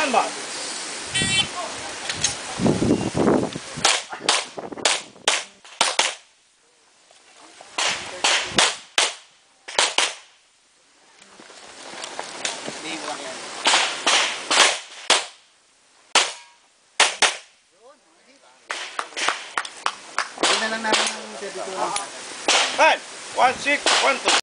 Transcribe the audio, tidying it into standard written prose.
Stand by. Hindi na lang namin ang 32 lang. 5, 1, 6, 1, 2.